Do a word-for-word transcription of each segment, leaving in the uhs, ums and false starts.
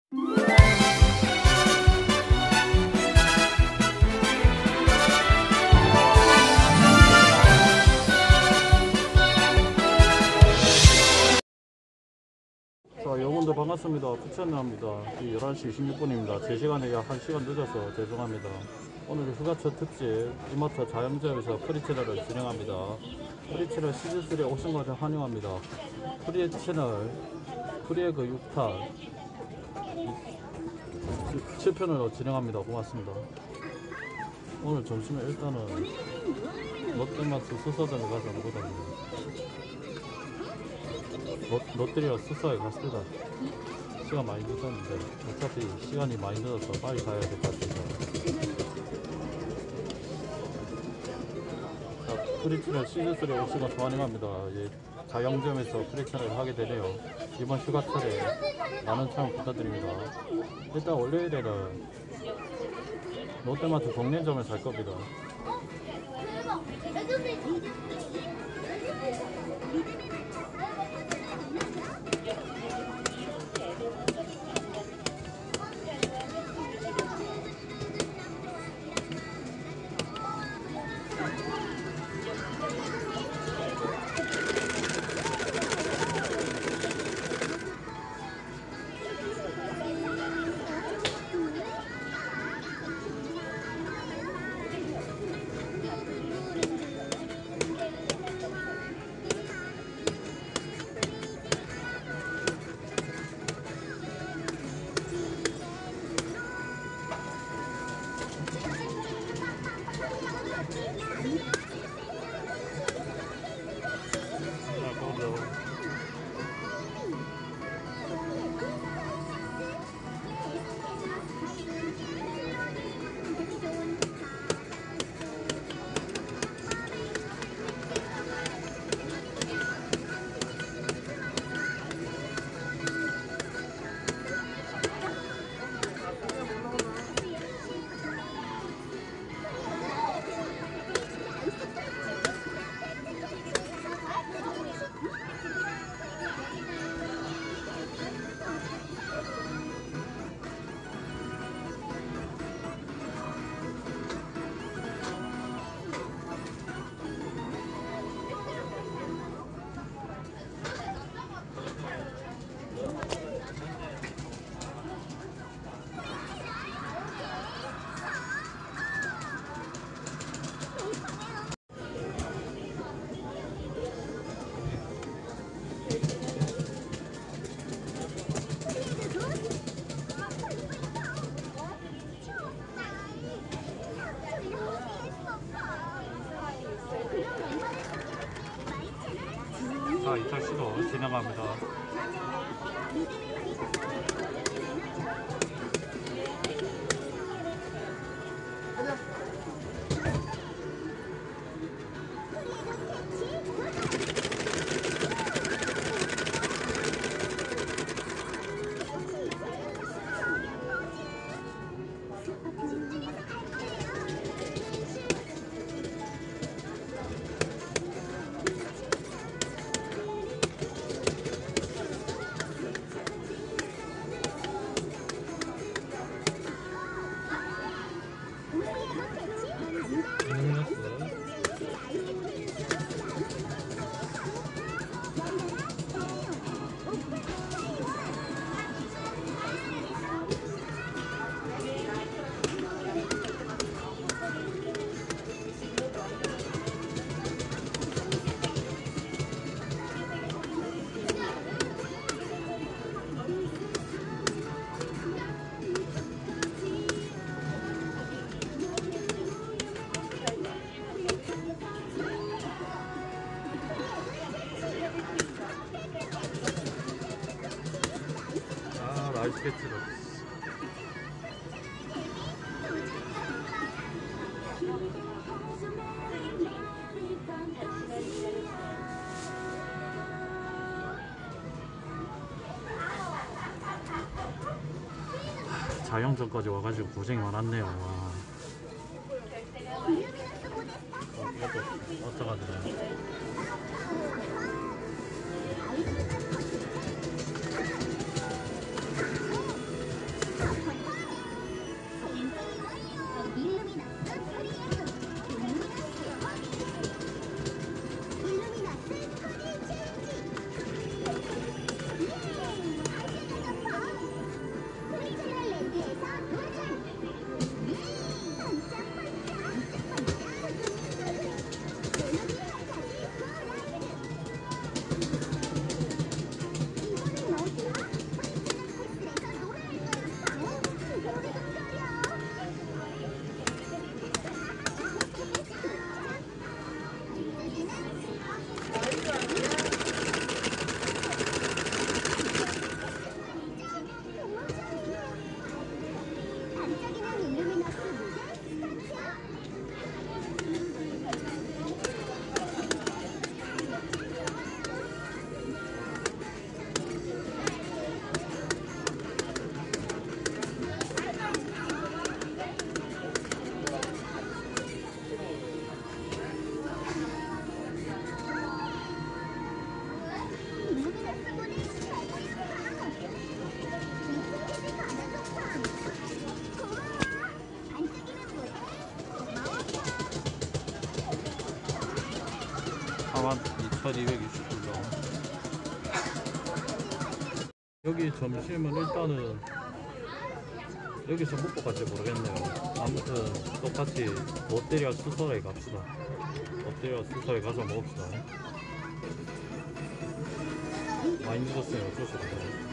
자, 여러분들 반갑습니다. 부천입니다. 열한 시 이십육 분입니다. 제 시간에 약 한 시간 늦어서 죄송합니다. 오늘 휴가철 특집 이마트 자영점에서 프리채널을 진행합니다. 프리채널 시즌삼에 오신 것을 환영합니다. 프리채널 프리에그 육 탄 칠 편으로 진행합니다. 고맙습니다. 오늘 점심에 일단은 롯데마트 수서점에 가서 먹거든요. 롯, 롯데리아 수서에 갔습니다. 시간 많이 늦었는데 어차피 시간이 많이 늦어서 빨리 가야 될 것 같습니다. 자, 프리채널 시즌삼에 오신 것을 환영합니다. 예, 자영점에서 프리채널을 하게 되네요. 이번 휴가철에 많은 참여 부탁드립니다. 일단 월요일에는 롯데마트 동래점을 살 겁니다. 자, 이 차 시도 진행합니다. 아이스케치로 자영점까지 와가지고 고생이 많았네요. 와. 어, 이것도 어쩌가지네. 천이백이십 불. 여기 점심은 일단은 여기서 먹고 갈지 모르겠네요. 아무튼 똑같이 롯데리아 수서에 갑시다. 롯데리아 수서에 가서 먹읍시다. 많이 늦었으니 어쩔 수 없어요.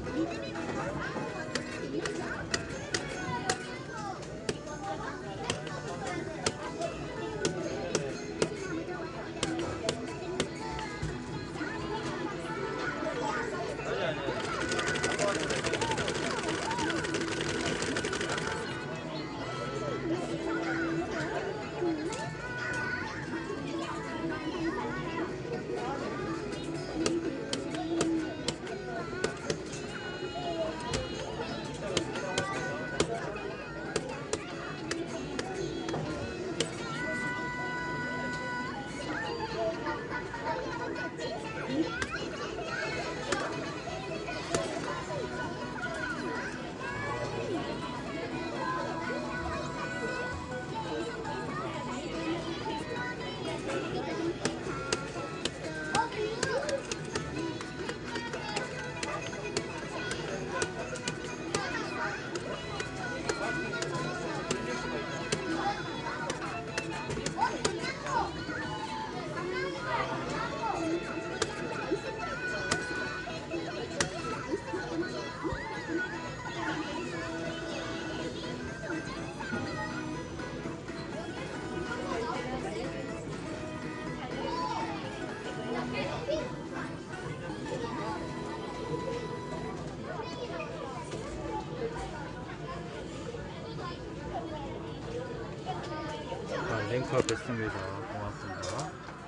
랭카 뵙습니다. 고맙습니다.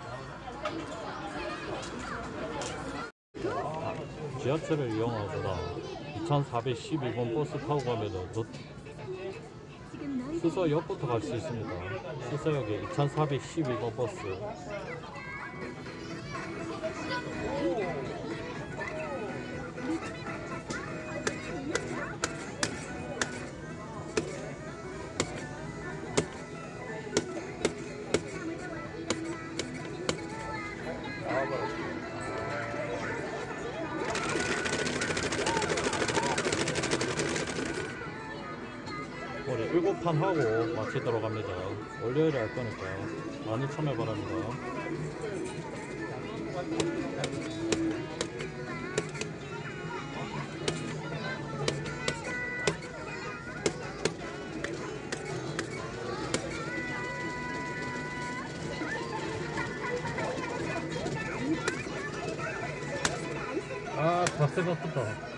지하철을 이용하거나 이천사백십이 번 버스 타고 가면 수서역부터 갈 수 있습니다. 수서역에 이천사백십이 번 버스. 우리 일곱 판 하고 마치도록 합니다. 월요일에 할 거니까 많이 참여 바랍니다. 아, 자세가 아프다.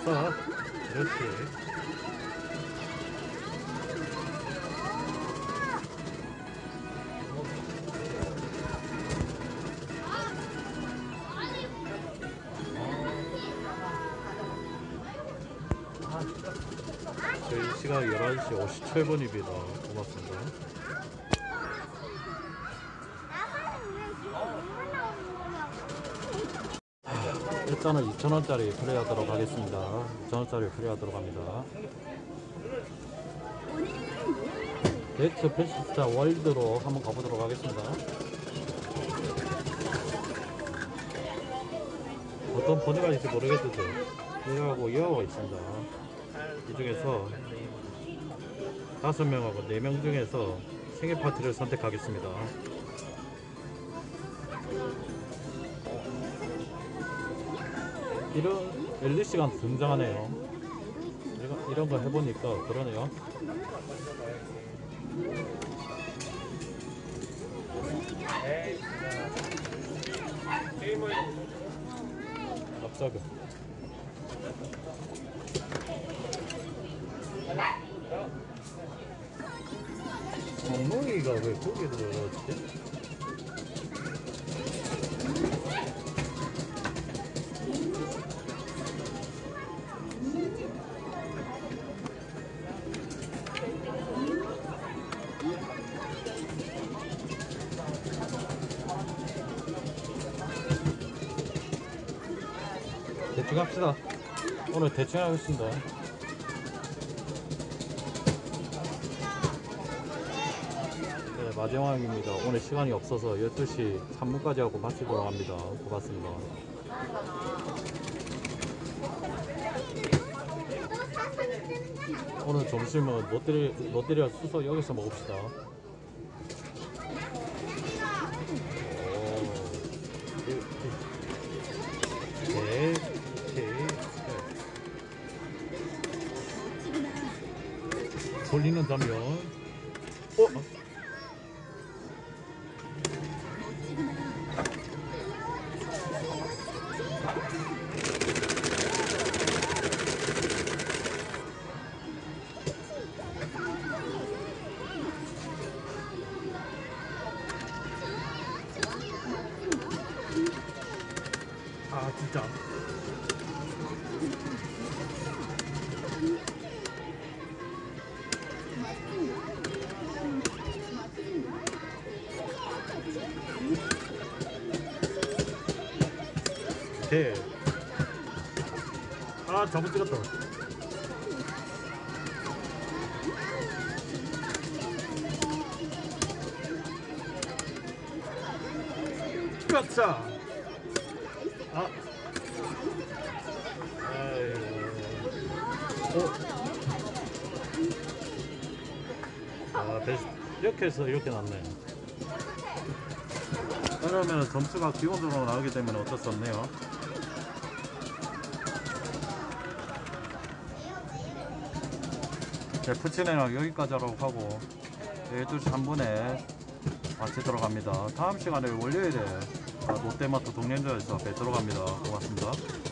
서 그렇지. 저희 시각 열한 시 오십칠 분입니다. 고맙습니다. 일단은 이천 원짜리 플레이하도록 하겠습니다. 이천 원짜리 플레이하도록 합니다. 데이트 패시스타 월드로 한번 가보도록 하겠습니다. 어떤 번호가 있을지 모르겠는데 이거하고 이하고 있습니다. 이 중에서 다섯 명하고 네 명 중에서 생일 파티를 선택하겠습니다. 이런 엘리씨가 등장하네요. 이런, 이런 거 해보니까 그러네요. 깜짝이야. 멍멍이가 왜 거기에 들어갔지? 대충 합시다. 오늘 대충 하겠습니다. 네, 마지막입니다. 오늘 시간이 없어서 열두 시 삼 분까지 하고 마치도록 합니다. 고맙습니다. 오늘 점심은 롯데리, 롯데리아 수서 여기서 먹읍시다. 네, 돌리는 장면. 어? 아 진짜. 네. 아 잘못 찍었다. 가자. 아. 아이고. 어. 아 베스트. 이렇게 해서 이렇게 났네. 그러면 점수가 기본적으로 나오기 때문에 어쩔 수 없네요. 네, 푸치네랑 여기까지 하라고 하고 열두 시 한 분에 마치도록 합니다. 다음 시간에 월요일에 롯데마트 동년저에서 뵙도록 합니다. 고맙습니다.